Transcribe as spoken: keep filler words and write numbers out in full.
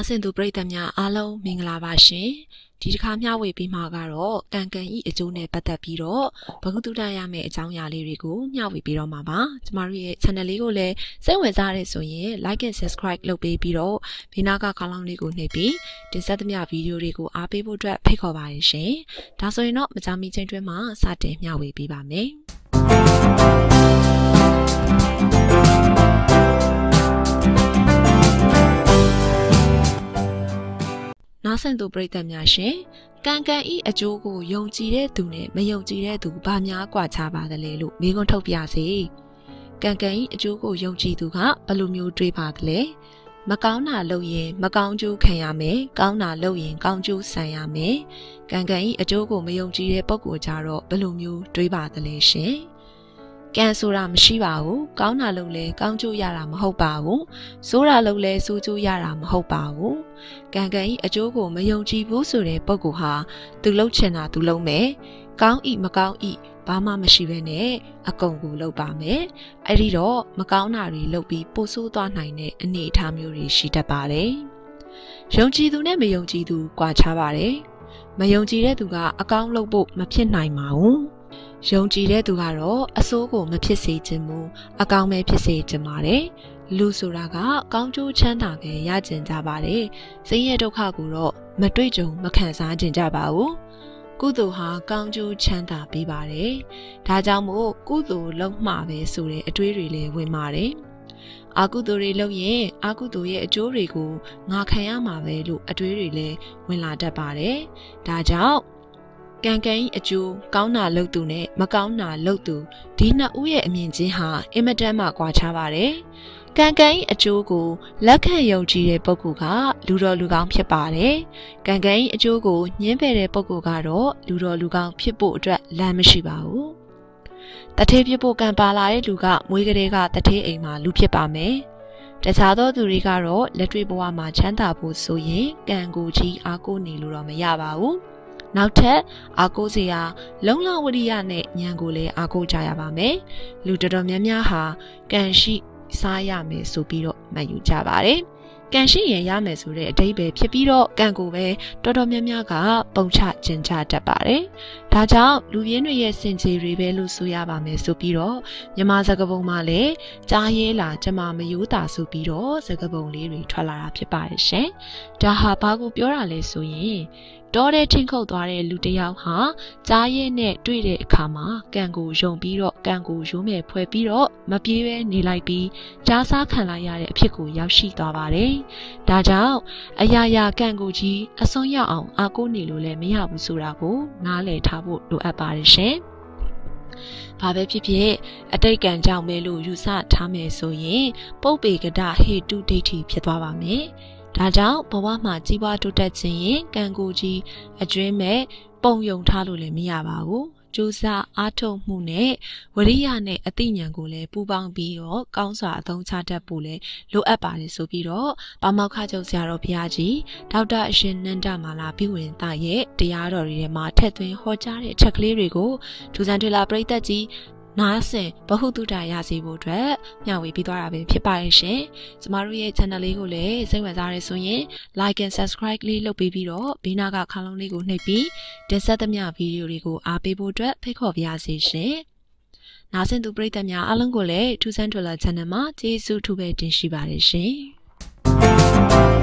ဆင်သူပရိသတ်များအားလုံးမင်္ဂလာပါရှင်ဒီတစ်ခါမျှဝေပေးမှာကတော့ကံကံဤအကျိုးနဲ့ပတ်သက်ပြီးတော့ဘဂုတုတရမယ့်အကြောင်းအရာလေးတွေကိုမျှဝေပေးတော့မှာပါကျမတို့ရဲ့ channel လေးကိုလည်းစိတ်ဝင်စားတဲ့ဆိုရင် like and subscribe လုပ်ပေးပြီးတော့ဘေးနားကခေါင်းလောင်းလေးကိုနှိပ်ပြီးတင်ဆက်သမျှဗီဒီယိုတွေကိုအားပေးဖို့အတွက်ဖိတ်ခေါ်ပါတယ်ရှင်ဒါဆိုရင်တော့မကြာမီချိန်တွင်းမှာစတင်မျှဝေပေးပါမယ်နားဆင်သူပရိသတ်များရှင်ကံကံဤအကျိုးကိုယုံကြည်တဲ့သူနဲ့မယုံကြည်တဲ့သူဘာများကွာခြားပါသလဲလို့မေးခွန်းထုတ်ပြစေကံကံဤအကျိုးကိုယုံကြည်သူကဘယ်လိုမျိုးတွေးပါသလဲမကောင်းတာလုပ်ရင်မကောင်းကျိုးခံရမယ်ကောင်းတာလုပ်ရင်ကောင်းကျိုးဆံရမယ်ကံကံဤအကျိုးကိုမယုံကြည်တဲ့ပုဂ္ဂိုလ်ကြတော့ဘယ်လိုမျိုးတွေးပါသလဲရှင်ကံဆိုတာမရှိပါဘူးကောင်းတာလုပ်လဲကောင်းကျိုးရတာမဟုတ်ပါဘူးဆိုးတာလုပ်လဲဆိုးကျိုးရတာမဟုတ်ပါဘူးကံကံဤအကျိုးကိုမယုံကြည်ဘူးဆိုတဲ့ပုဂ္ဂိုလ်ဟာသူလုပ်ချင်တာသူလုပ်မယ်ကောင်းဤမကောင်းဤဘာမှမရှိဘဲနဲ့အကုန်ကိုလုပ်ပါမယ်အဲ့ဒီတော့မကောင်းတာတွေလုပ်ပြီးပိုဆိုးသွားနိုင်တဲ့အနေအထားမျိုးတွေရှိတတ်ပါတယ်ယုံကြည်သူနဲ့မယုံကြည်သူကွာခြားပါတယ်မယုံကြည်တဲ့သူကအကောင်းလုပ်ဖို့မဖြစ်နိုင်ပါဘူးယုံကြည်တဲ့သူကတော့အဆိုးကိုမဖြစ်စေချင်ဘူးအကောင်းပဲဖြစ်စေချင်ပါတယ်လူဆိုတာကကောင်းကျိုးချမ်းသာပဲရကျင်ကြပါတယ်ဆင်းရဲဒုက္ခကိုတော့မတွေ့ကြုံမခံစားကျင်ကြပါဘူးကုသိုလ်ဟာကောင်းကျိုးချမ်းသာပေးပါတယ်ဒါကြောင့်မို့ကုသိုလ်လုံးမှပဲဆိုတဲ့အတွေးတွေလည်းဝင်ပါတယ်အာကုသိုလ်တွေလုပ်ရင်အာကုသိုလ်ရဲ့အကျိုးတွေကိုငါခံရမှာပဲလို့အတွေးတွေလည်းဝင်လာတတ်ပါတယ်ဒါကြောင့်ကံကံဤအကျိုးကောင်းတာလုပ်သူနဲ့မကောင်းတာလုပ်သူဒီနှစ်ဦးရဲ့အမြင်ချင်းဟာအင်မတန်မှကွာခြားပါတယ်ကံကံဤအကျိုးကိုလက်ခံယုံကြည်တဲ့ပုဂ္ဂိုလ်ကလူတော်လူကောင်းဖြစ်ပါတယ်ကံကံဤအကျိုးကိုညှင်းပယ်တဲ့ပုဂ္ဂိုလ်ကတော့လူတော်လူကောင်းဖြစ်ဖို့အတွက်လမ်းမရှိပါဘူးတထေးဖြစ်ဖို့ကံပါလာတဲ့လူကမွေးကလေးကတထေးအိမ်မှာလူဖြစ်ပါမယ်တခြားသောသူတွေကတော့လက်တွေ့ဘဝမှာချမ်းသာဖို့ဆိုရင်ကံကိုကြီးအားကိုးနေလို့တော့မရပါဘူးနောက်ထပ်အားကိုးစရာလုံလဝရိယနဲ့ဉာဏ်ကိုလည်းအားကိုးကြရပါမယ်လူတော်တော်များများဟာကံရှိစားရမယ်ဆိုပြီးတော့မှတ်ယူကြပါတယ်ကံရှိရင်ရမယ်ဆိုတဲ့အဓိပ္ပာယ်ဖြစ်ပြီးတော့ကံကိုပဲတော်တော်များများကပုံချကျင်ချတတ်ပါတယ်ဒါကြောင့်လူရင်းတွေရဲ့စင်ကြေတွေပဲလို့ဆိုရပါမယ်ဆိုပြီးတော့မြန်မာစကားပုံမှာလည်းကြားရဲလာကျမမယိုးတာဆိုပြီးတော့စကားပုံလေးတွေထွက်လာတာဖြစ်ပါတယ်ရှင်ဒါဟာဘာကိုပြောတာလဲဆိုရင်တောထဲထင်းခုတ်သွားတဲ့လူတစ်ယောက်ဟာကြားရဲနဲ့တွေ့တဲ့အခါမှာကံကိုယုံပြီးတော့ကံကိုရိုးမဲ့ဖွဲ့ပြီးတော့မပြေးပဲနေလိုက်ပြီးကြားစားခံလိုက်ရတဲ့အဖြစ်ကိုရောက်ရှိသွားပါတယ်။ဒါကြောင့်အရာရာကံကိုကြီးအစွန်းရောက်အောင်အားကိုးနေလို့လည်းမရဘူးဆိုတာကိုနားလည်ထားဖို့လိုအပ်ပါတယ်ရှင်။ဘာပဲဖြစ်ဖြစ်အတိတ်ကံကြောင့်ပဲလို့ယူဆထားမယ်ဆိုရင်ပုပ္ပေကဒဟေတုဒိဋ္ဌိဖြစ်သွားပါမယ်။ဒါကြောင့်ဘဝမှာကြီးပွားတိုးတက်ခြင်းရင်ကံကိုကြီးအကျွင်းမဲ့ပုံယုံထားလို့လည်းမရပါဘူးကြိုးစားအားထုတ်မှုနဲ့ဝရိယနဲ့အသိဉာဏ်ကိုလည်းပူးပေါင်းပြီးတော့ကောင်းစွာအသုံးချတတ်ဖို့လည်းလိုအပ်ပါတယ်ဆိုပြီးတော့ပါမောက္ခချုပ်ဆရာတော်ဘုရားကြီးဒေါက်တာအရှင်နန္ဒမာလာပြီးဝင်သားရဲ့တရားတော်တွေထဲမှာထည့်သွင်းဟောကြားတဲ့အချက်ကလေးတွေကိုဒူဇန်ထွေလာပရိသတ်ကြီးနားဆင်ဘဟုတုတရစေဖို့အတွက်မျှဝေပေးသွားတာပဲဖြစ်ပါရဲ့ရှင်။ကျမတို့ရဲ့ channel လေးကိုလည်းစိတ်ဝင်စားရဆိုရင် like and subscribe လေးလုပ်ပေးပြီးတော့ဘေးနားကခေါင်းလုံးလေးကိုနှိပ်ပြီးတင်ဆက်သမျှဗီဒီယိုတွေကိုအားပေးဖို့အတွက်ဖိတ်ခေါ်ပါရစေရှင်။နားဆင်သူပရိသတ်များအားလုံးကိုလည်းထူးဆန်းထွေလာ channel မှာကျေးဇူးထူးပဲတင်ရှိပါတယ်ရှင်။